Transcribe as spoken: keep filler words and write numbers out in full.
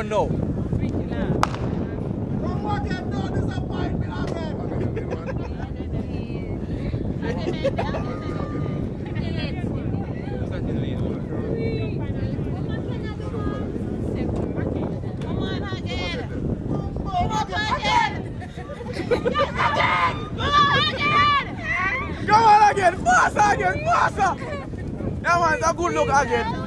run now. Come on again, faster again, faster! That one's a good look again.